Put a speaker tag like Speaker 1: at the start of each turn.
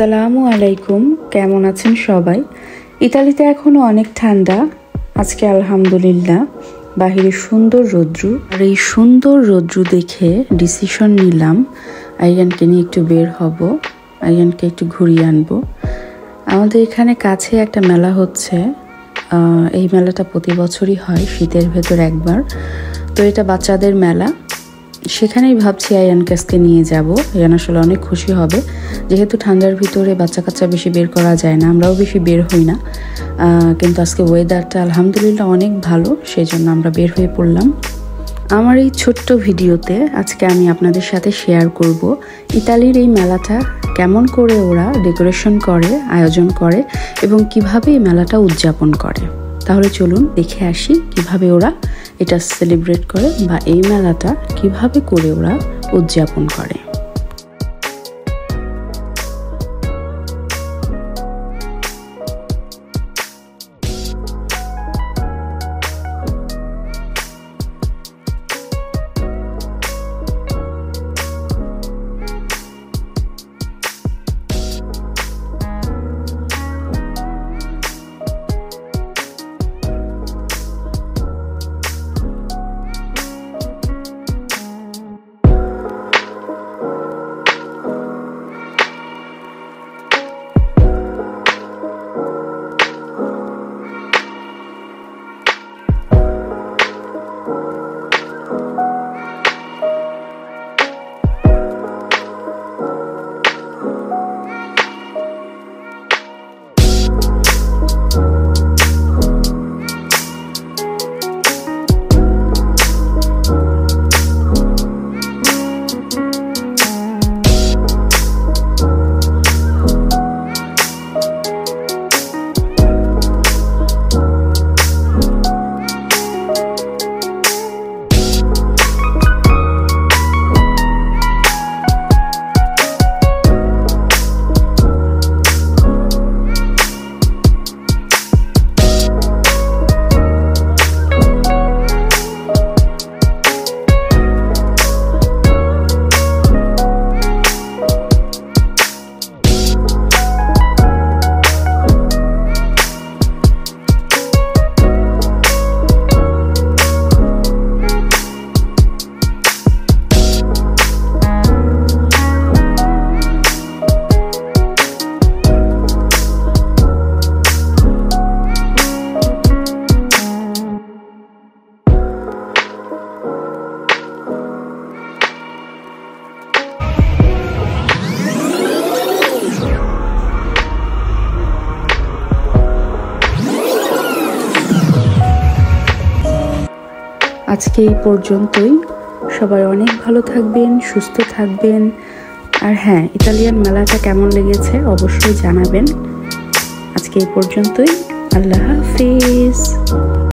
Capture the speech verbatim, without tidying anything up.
Speaker 1: আসসালামু আলাইকুম, কেমন আছেন সবাই? ইতালিতে এখনো অনেক ঠান্ডা। আজকে আলহামদুলিল্লাহ বাহিরে সুন্দর রৌদ্র, আর এই সুন্দর রৌদ্র দেখে ডিসিশন নিলাম আইয়ানকে নিয়ে একটু বের হব, আইয়ানকে একটু ঘুরিয়ে আনবো। আমাদের এখানে কাছে একটা মেলা হচ্ছে, এই মেলাটা প্রতি বছরই হয় শীতের ভেতর একবার। তো এটা বাচ্চাদের মেলা, সেখানেই ভাবছি আয়ানকে আজকে নিয়ে যাব। আয়ান আসলে অনেক খুশি হবে, যেহেতু ঠান্ডার ভিতরে বাচ্চা কাচ্চা বেশি বের করা যায় না, আমরাও বেশি বের হই না, কিন্তু আজকে ওয়েদারটা আলহামদুলিল্লাহ অনেক ভালো, সেই জন্য আমরা বের হয়ে পড়লাম। আমার এই ছোট্ট ভিডিওতে আজকে আমি আপনাদের সাথে শেয়ার করব ইতালির এই মেলাটা কেমন করে ওরা ডেকোরেশন করে, আয়োজন করে এবং কিভাবে এই মেলাটা উদযাপন করে। তাহলে চলুন দেখে আসি কিভাবে ওরা এটা সেলিব্রেট করে বা এই মেলাটা কিভাবে করে ওরা উদযাপন করে। আজকে এই পর্যন্তই। সবাই অনেক ভালো থাকবেন, সুস্থ থাকবেন, আর হ্যাঁ, ইতালিয়ান মেলাটা কেমন লেগেছে অবশ্যই জানাবেন। আজকে এই পর্যন্তই, আল্লাহ হাফিজ।